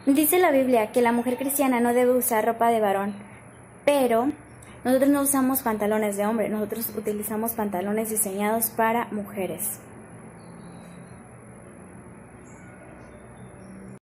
Dice la Biblia que la mujer cristiana no debe usar ropa de varón, pero nosotros no usamos pantalones de hombre, nosotros utilizamos pantalones diseñados para mujeres.